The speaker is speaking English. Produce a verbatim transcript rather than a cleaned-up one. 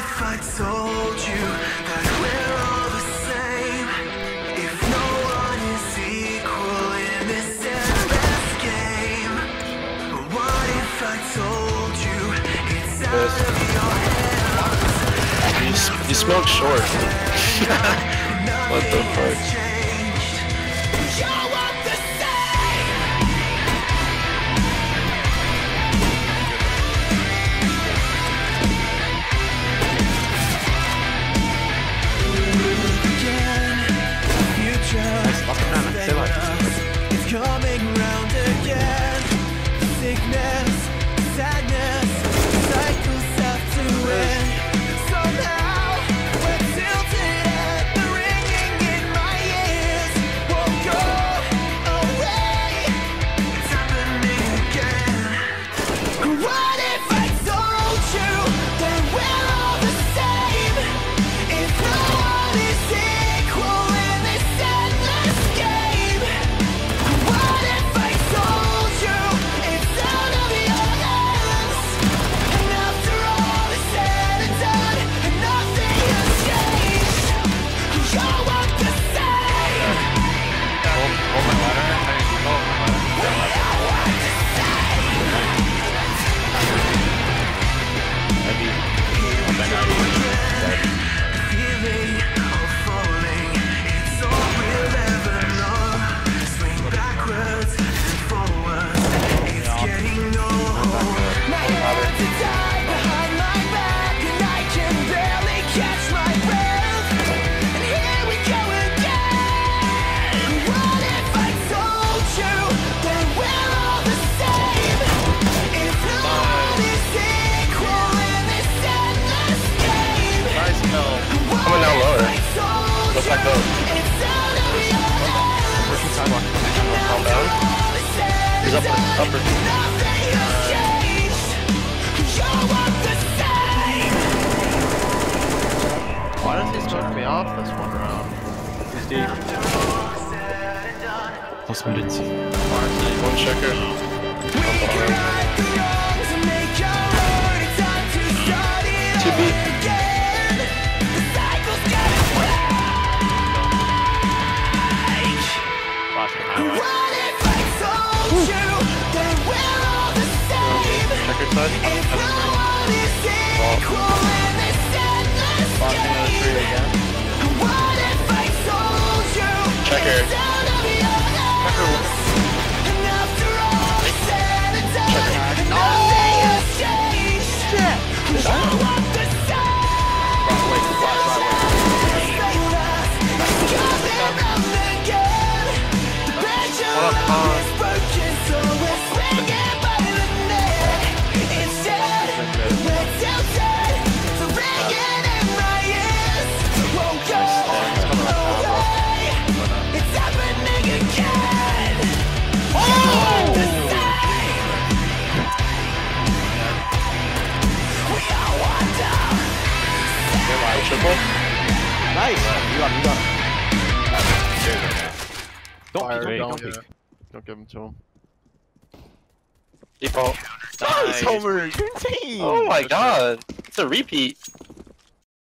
if I told you that we're all the same? If no one is equal in this endless game. What if I told you it's out of your hands? You, you smoked short. What the fuck? It's coming round again. Sickness, sadness, cycles have to end. Somehow we're tilted and the ringing in my ears won't go away. It's happening again. What if I told you that we're all the same? If no one is equal in this endless game. What if I told you it's out of your hands? And after all is said and done, and nothing has changed. You're what the same. Hold, hold my ladder. How do you hold my ladder? We are what the same. Maybe. I'll bend out even. Feeling of falling, it's all we'll ever know. Swing backwards and forwards, it's getting no hold. My hands are tied behind my back, and I can barely catch my breath. And here we go again. What if I told you that we're all the same? If no one is equal in this endless game. Nice kill. Coming down lower. Looks like those. Working sidewalk. Calm down. He's upper. Upper. Why does he smoke me off this one round? He's deep. Plus we didn't see. Honestly, One checker. Two B. Flashing highway. What if I told you that we're all the same? Checker side. If no one is equal in this endless Flashing in the tree game. again. What if I told you Checker. it's out of your hands? And after all is said and done, and nothing has changed. You're what the same. Right away, flash right away. What up, Con? Broken, so we're swinging by the neck. Instead, we're tilted, so ringing in my ears won't go away. It's happening again. Oh! The same. We all wonder. Triple. Nice! You got him, you got him. Don't Fire, peek, don't don't peek. peek. Don't give him to him. Default. Nice, Homer! Good team! Oh my god. It's a repeat.